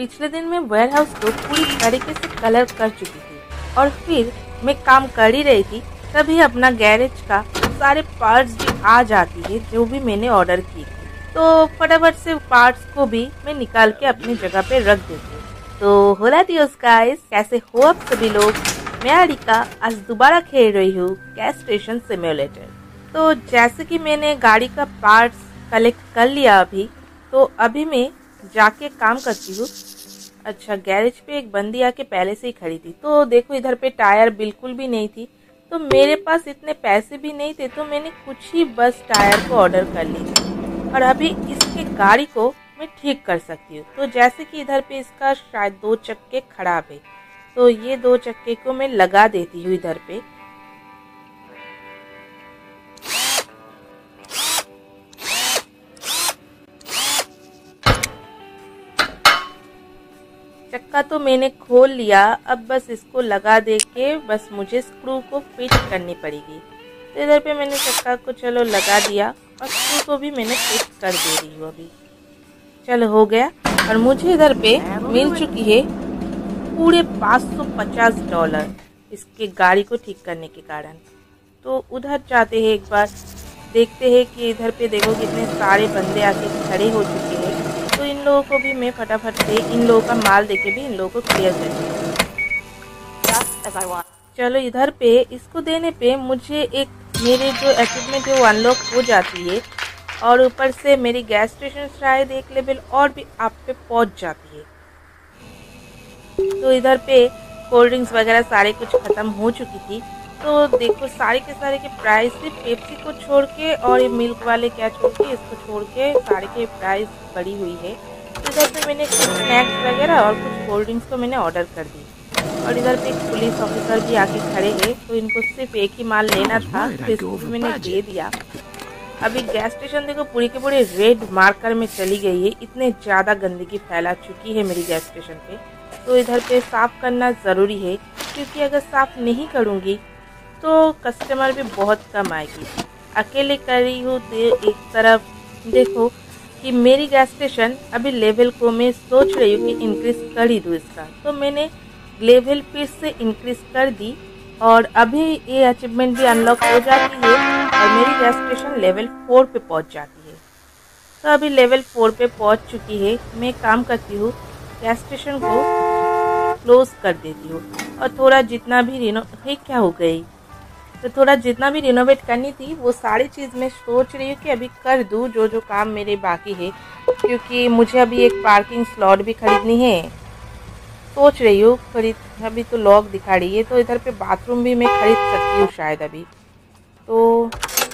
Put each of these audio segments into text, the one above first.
पिछले दिन मैं वेयरहाउस को पूरी तरीके से कलर कर चुकी थी और फिर मैं काम कर ही रही थी, तभी अपना गैरेज का सारे पार्ट्स भी आ जाती है जो भी मैंने ऑर्डर की थी। तो फटाफट से पार्ट्स को भी मैं निकाल के अपनी जगह पे रख देती हूँ। तो होला दियोस गाइस, कैसे हो आप सभी लोग। मैं अरिका आज दोबारा खेल रही हूँ गैस स्टेशन सिम्युलेटर। तो जैसे कि मैंने गाड़ी का पार्ट्स कलेक्ट कर लिया तो अभी मैं जाके काम करती हूँ। अच्छा, गैरेज पे एक बंदी आके पहले से ही खड़ी थी। तो देखो इधर पे टायर बिल्कुल भी नहीं थी, तो मेरे पास इतने पैसे भी नहीं थे, तो मैंने कुछ ही बस टायर को ऑर्डर कर ली थी और अभी इसके गाड़ी को मैं ठीक कर सकती हूँ। तो जैसे कि इधर पे इसका शायद 2 चक्के खराब है, तो ये 2 चक्के को मैं लगा देती हूँ इधर पे। चक्का तो मैंने खोल लिया, अब बस इसको लगा दे के बस मुझे स्क्रू को फिट करनी पड़ेगी। तो इधर पे मैंने चक्का को चलो लगा दिया और स्क्रू को भी मैंने फिट कर दे रही हूँ अभी। चलो हो गया और मुझे इधर पे मिल चुकी है पूरे $550 इसके गाड़ी को ठीक करने के कारण। तो उधर जाते हैं, एक बार देखते हैं कि इधर पे देखो कितने सारे बंदे आके खड़े हो चुके हैं। तो इन लोगों को भी मैं फटाफट से इन लोगों का माल देके भी इन लोगों को क्लियर कर दूँ। चलो इधर पे इसको देने पे मुझे एक मेरे जो अचीवमेंट है वो अनलॉक हो जाती है और ऊपर से मेरी गैस स्टेशन शायद एक लेवल और भी आप पे पहुंच जाती है। तो इधर पे कोल्ड ड्रिंक्स वगैरह सारे कुछ खत्म हो चुकी थी। तो देखो सारे के प्राइस सिर्फ पेप्सी को छोड़ के और ये मिल्क वाले क्या छोड़ के इसको छोड़ के सारे के प्राइस बढ़ी हुई है। तो इधर पे मैंने कुछ स्नैक्स वगैरह और कुछ कोल्ड ड्रिंक्स को मैंने ऑर्डर कर दी और इधर पे एक पुलिस ऑफिसर भी आके खड़े हैं, तो इनको सिर्फ एक ही माल लेना था, तो इसको भी मैंने दे दिया। अभी गैस स्टेशन देखो पूरी के पूरे रेड मार्कर में चली गई है, इतने ज़्यादा गंदगी फैला चुकी है मेरी गैस स्टेशन पे। तो इधर पे साफ़ करना ज़रूरी है, क्योंकि अगर साफ़ नहीं करूँगी तो कस्टमर भी बहुत कम आएगी। अकेले कर रही हूँ तो एक तरफ देखो कि मेरी गैस स्टेशन अभी लेवल को मैं सोच रही हूँ कि इंक्रीज़ कर ही दूँ इसका। तो मैंने लेवल फिर से इंक्रीज़ कर दी और अभी ये अचीवमेंट भी अनलॉक हो जाती है और मेरी गैस स्टेशन लेवल 4 पे पहुँच जाती है। तो अभी लेवल 4 पे पहुँच चुकी है। मैं काम करती हूँ, गैस स्टेशन को क्लोज कर देती हूँ और थोड़ा जितना भी थोड़ा जितना भी रिनोवेट करनी थी वो सारी चीज़ मैं सोच रही हूँ कि अभी कर दूँ, जो काम मेरे बाकी है, क्योंकि मुझे अभी एक पार्किंग स्लॉट भी खरीदनी है। सोच रही हूँ अभी तो लॉक दिखा रही है, तो इधर पे बाथरूम भी मैं खरीद सकती हूँ शायद अभी तो।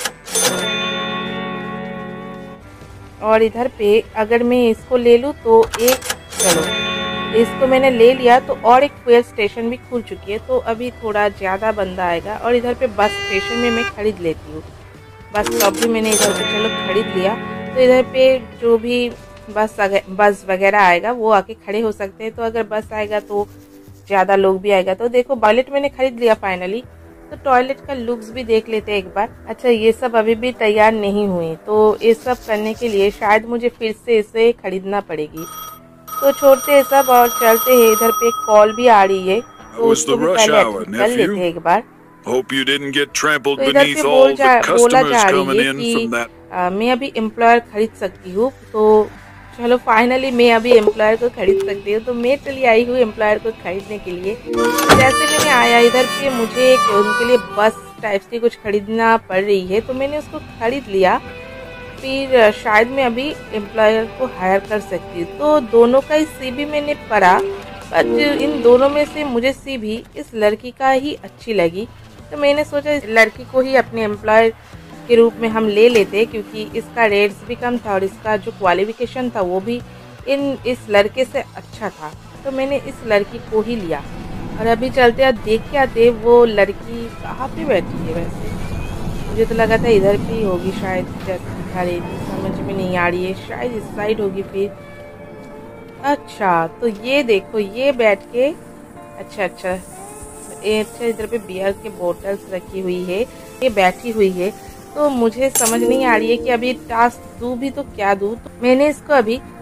और इधर पे अगर मैं इसको ले लूँ तो चलो इसको मैंने ले लिया, तो और एक फ्यूल स्टेशन भी खुल चुकी है, तो अभी थोड़ा ज़्यादा बंदा आएगा। और इधर पे बस स्टेशन में मैं खरीद लेती हूँ, बस स्टॉप भी मैंने इधर पे चलो खरीद लिया। तो इधर पे जो भी बस वगैरह आएगा वो आके खड़े हो सकते हैं। तो अगर बस आएगा तो ज़्यादा लोग भी आएगा। तो देखो टॉयलेट मैंने खरीद लिया फाइनली, तो टॉयलेट का लुक्स भी देख लेते हैं एक बार। अच्छा, ये सब अभी भी तैयार नहीं हुई, तो ये सब करने के लिए शायद मुझे फिर से इसे खरीदना पड़ेगी। तो छोड़ते हैं सब और चलते हैं। इधर पे एक कॉल भी आ रही है, तो उसको भी पहले कर लेते हैं एक बार। तो इधर पे बोला जा रही है कि मैं अभी एम्प्लॉयर खरीद सकती हूँ। तो चलो फाइनली मैं अभी एम्प्लॉयर को खरीद सकती हूँ। तो मैं चली आई हूँ एम्प्लॉयर को खरीदने के लिए। जैसे मैंने आया इधर पे मुझे उनके लिए बस टाइप की कुछ खरीदना पड़ रही है, तो मैंने उसको खरीद लिया। फिर शायद मैं अभी एम्प्लॉयर को हायर कर सकती हूँ। तो दोनों का ही सीवी मैंने पढ़ा, पर इन दोनों में से मुझे सीवी इस लड़की का ही अच्छी लगी। तो मैंने सोचा इस लड़की को ही अपने एम्प्लॉयर के रूप में हम ले लेते, क्योंकि इसका रेट्स भी कम था और इसका जो क्वालिफिकेशन था वो भी इस लड़के से अच्छा था। तो मैंने इस लड़की को ही लिया और अभी चलते देख के आते वो लड़की कहाँ पे बैठी है। वैसे मुझे तो लगा था इधर पे ही होगी शायद, जैसे दिखा रही थी, समझ में नहीं आ रही है, शायद इस साइड होगी फिर। अच्छा, तो ये देखो ये बैठ के अच्छा इधर पे बियर के बोतल्स रखी हुई है, ये बैठी हुई है। तो मुझे समझ नहीं आ रही है कि अभी टास्क दूँ भी तो क्या दूँ। तो मैंने इसको अभी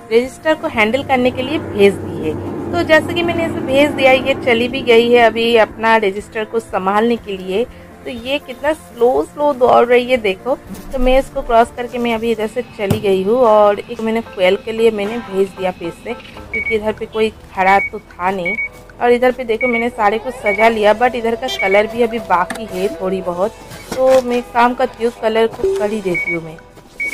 रजिस्टर को हैंडल करने के लिए भेज दी है। तो जैसे कि मैंने इसे भेज दिया, ये चली भी गई है अभी अपना रजिस्टर को संभालने के लिए। तो ये कितना स्लो दौड़ रही है देखो। तो मैं इसको क्रॉस करके मैं अभी इधर से चली गई हूँ और एक मैंने फ्यूल के लिए मैंने भेज दिया फिर से, क्योंकि इधर पे कोई खड़ा तो था नहीं। और इधर पे देखो मैंने सारे कुछ सजा लिया, बट इधर का कलर भी अभी बाकी है थोड़ी बहुत। तो मैं काम करती हूँ, कलर को कर ही देती हूँ मैं।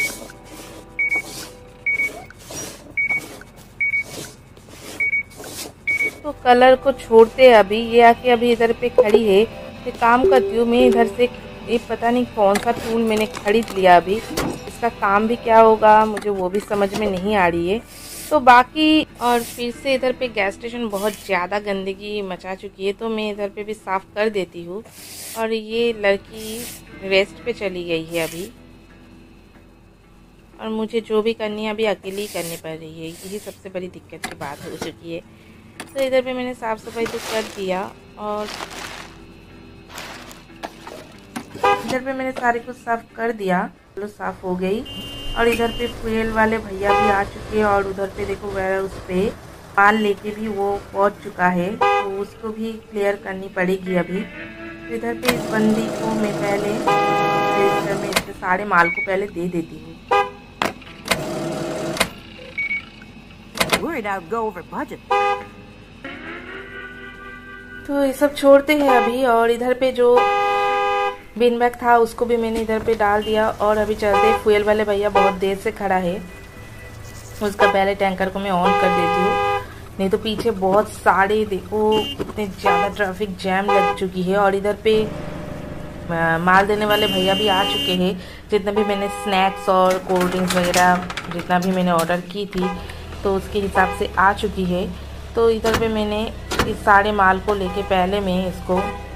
तो कलर को छोड़ते अभी ये आके अभी इधर पे खड़ी है। तो काम करती हूँ मैं इधर से। ये पता नहीं कौन सा टूल मैंने खरीद लिया अभी, इसका काम भी क्या होगा मुझे वो भी समझ में नहीं आ रही है। तो बाकी और फिर से इधर पे गैस स्टेशन बहुत ज़्यादा गंदगी मचा चुकी है, तो मैं इधर पे भी साफ़ कर देती हूँ। और ये लड़की रेस्ट पे चली गई है अभी, और मुझे जो भी करनी है अभी अकेली ही करनी पड़ रही है। यही सबसे बड़ी दिक्कत की बात हो चुकी है। तो इधर पे मैंने साफ़ सफाई तो कर दिया, और इधर पे मैंने सारे कुछ साफ़ कर दिया, चलो साफ़ हो गई। और इधर पे फ्यूल वाले भैया भी आ चुके हैं, और उधर पे देखो वह उस पे माल लेके भी वो पहुंच चुका है, तो उसको भी क्लियर करनी पड़ेगी अभी। तो इधर पे इस बंदी को मैं पहले रजिस्टर में इसके सारे माल को पहले दे देती हूँ। तो ये सब छोड़ते हैं अभी, और इधर पे जो बिन बैग था उसको भी मैंने इधर पे डाल दिया। और अभी चलते, फ्यूल वाले भैया बहुत देर से खड़ा है, उसका पहले टैंकर को मैं ऑन कर देती हूँ, नहीं तो पीछे बहुत सारे देखो कितने ज़्यादा ट्रैफिक जैम लग चुकी है। और इधर पे माल देने वाले भैया भी आ चुके हैं। जितना भी मैंने स्नैक्स और कोल्ड ड्रिंक्स वगैरह जितना भी मैंने ऑर्डर की थी, तो उसके हिसाब से आ चुकी है। तो इधर पे मैंने इस सारे माल को लेके पहले मैं इसको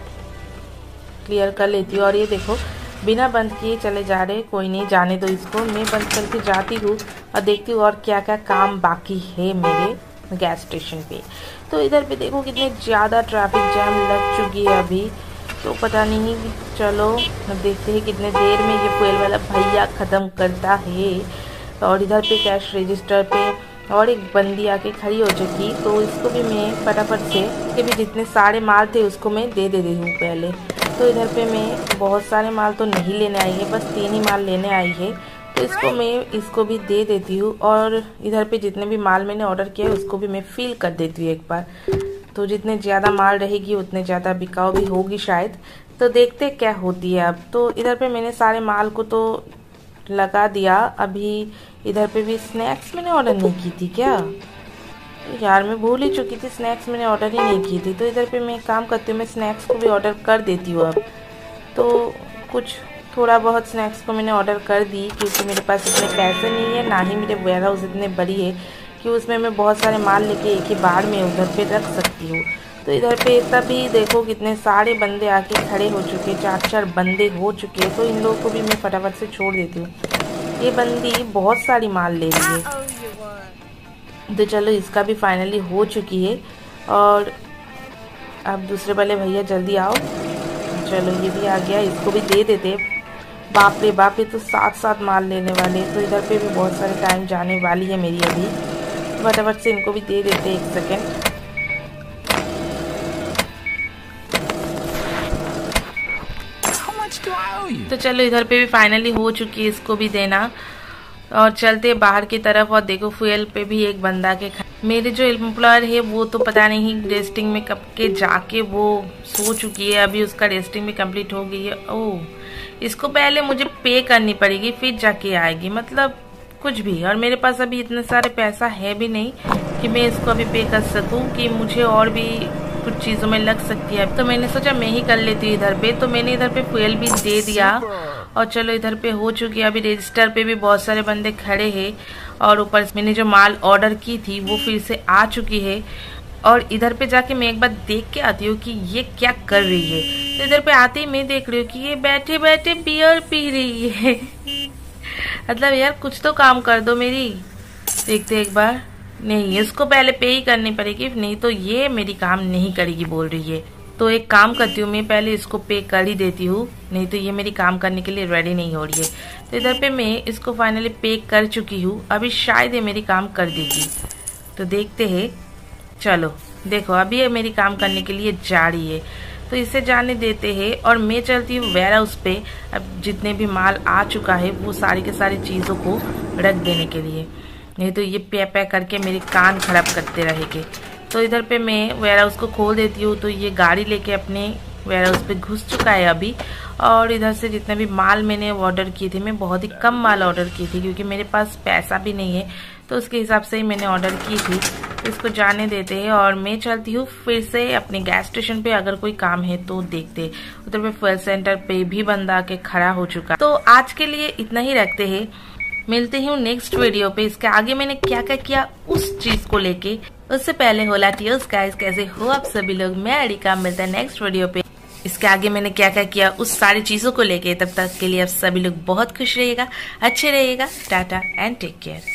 क्लियर कर लेती हूँ। और ये देखो बिना बंद किए चले जा रहे, कोई नहीं जाने दो इसको, मैं बंद करके जाती हूँ और देखती हूँ और क्या क्या काम बाकी है मेरे गैस स्टेशन पे। तो इधर पे देखो कितने ज़्यादा ट्रैफिक जैम लग चुकी है अभी, तो पता नहीं, चलो देखते हैं कितने देर में ये फ्यूल वाला भैया ख़त्म करता है। और इधर पे कैश रजिस्टर पे और एक बंदी आके खड़ी हो चुकी, तो इसको भी मैं फटाफट से के भी जितने सारे माल थे उसको मैं दे देती हूँ पहले। तो इधर पे मैं बहुत सारे माल तो नहीं लेने आई है, बस 3 ही माल लेने आई है, तो इसको भी दे देती हूँ। और इधर पे जितने भी माल मैंने ऑर्डर किया है उसको भी मैं फिल कर देती हूँ एक बार। तो जितने ज़्यादा माल रहेगी उतने ज़्यादा बिकाऊ भी होगी शायद, तो देखते क्या होती है अब। तो इधर पे मैंने सारे माल को तो लगा दिया। अभी इधर पे भी स्नैक्स मैंने ऑर्डर नहीं की थी क्या यार, मैं भूल ही चुकी थी, स्नैक्स मैंने ऑर्डर ही नहीं की थी। तो इधर पे मैं काम करती हूँ, मैं स्नैक्स को भी ऑर्डर कर देती हूँ अब। तो कुछ थोड़ा बहुत स्नैक्स को मैंने ऑर्डर कर दी, क्योंकि मेरे पास इतने पैसे नहीं है, ना ही मेरे वेयर हाउस इतने बड़ी है कि उसमें मैं बहुत सारे माल लेके एक ही बार में उधर पे रख सकती हूँ। तो इधर पे तभी देखो कितने सारे बंदे आके खड़े हो चुके, 4 बंदे हो चुके। तो इन लोगों को भी मैं फटाफट से छोड़ देती हूँ। ये बंदी बहुत सारी माल ले रही है, तो चलो इसका भी फाइनली हो चुकी है। और अब दूसरे वाले भैया जल्दी आओ, चलो ये भी आ गया, इसको भी दे देते। बाप रे बाप, ये तो 7 माल लेने वाले, तो इधर पे भी बहुत सारे टाइम जाने वाली है मेरी अभी। फटाफट से इनको भी दे देते, 1 सेकेंड। तो चलो इधर पे भी फाइनली हो चुकी है, इसको भी देना। और चलते बाहर की तरफ, और देखो फ्यूल पे भी एक बंदा के मेरे जो एम्प्लॉयर है वो तो पता नहीं रेस्टिंग में कब के जाके वो सो चुकी है, अभी उसका रेस्टिंग भी कंप्लीट हो गई है। ओह, इसको पहले मुझे पे करनी पड़ेगी फिर जाके आएगी, मतलब कुछ भी। और मेरे पास अभी इतने सारे पैसा है भी नहीं कि मैं इसको अभी पे कर सकूं, कि मुझे और भी कुछ चीज़ों में लग सकती है। तो मैंने सोचा मैं ही कर लेती हूँ इधर पे, तो मैंने इधर पे फ्यूल भी दे दिया। और चलो इधर पे हो चुकी है। अभी रजिस्टर पे भी बहुत सारे बंदे खड़े हैं, और ऊपर मैंने जो माल ऑर्डर की थी वो फिर से आ चुकी है। और इधर पे जाके मैं एक बार देख के आती हूँ कि ये क्या कर रही है। तो इधर पे आते ही मैं देख रही हूँ कि ये बैठे बैठे बियर पी रही है मतलब यार कुछ तो काम कर दो मेरी। देखते एक बार, नहीं इसको पहले पे ही करनी पड़ेगी, नहीं तो ये मेरी काम नहीं करेगी बोल रही है। तो एक काम करती हूँ, मैं पहले इसको पे कर ही देती हूँ, नहीं तो ये मेरी काम करने के लिए रेडी नहीं हो रही है। तो इधर पे मैं इसको फाइनली पे कर चुकी हूँ, अभी शायद ये मेरी काम कर देगी, तो देखते हैं। चलो देखो, अभी ये मेरी काम करने के लिए जा रही है, तो इसे जाने देते हैं और मैं चलती हूँ वेयर हाउस पे। अब जितने भी माल आ चुका है वो सारी के सारी चीज़ों को रख देने के लिए, नहीं तो ये पे करके मेरे कान खराब करते रहेंगे। तो इधर पे मैं वेयर हाउस को खोल देती हूँ, तो ये गाड़ी लेके अपने वेयर हाउस पे घुस चुका है अभी। और इधर से जितना भी माल मैंने ऑर्डर किए थे, मैं बहुत ही कम माल ऑर्डर की थी क्योंकि मेरे पास पैसा भी नहीं है, तो उसके हिसाब से ही मैंने ऑर्डर की थी। तो इसको जाने देते हैं और मैं चलती हूँ फिर से अपने गैस स्टेशन पे, अगर कोई काम है तो देखते। उधर पे फ्यूल सेंटर पे भी बंदा आके खड़ा हो चुका। तो आज के लिए इतना ही रखते हैं, मिलते हूँ नेक्स्ट वीडियो पे। इसके आगे मैंने क्या क्या किया उस चीज को लेके। उससे पहले होला टियोस गाइस, कैसे हो आप सभी लोग? मैं अरिका, मिलता है नेक्स्ट वीडियो पे। इसके आगे मैंने क्या क्या किया उस सारी चीजों को लेके। तब तक के लिए आप सभी लोग बहुत खुश रहिएगा, अच्छे रहिएगा। Tata and take care.